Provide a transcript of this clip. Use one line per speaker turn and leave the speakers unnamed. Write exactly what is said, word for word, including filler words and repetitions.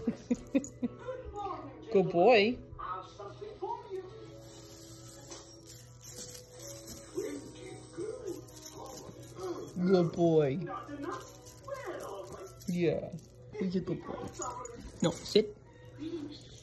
Good boy. Good boy. Yeah, he's a good boy. No, sit.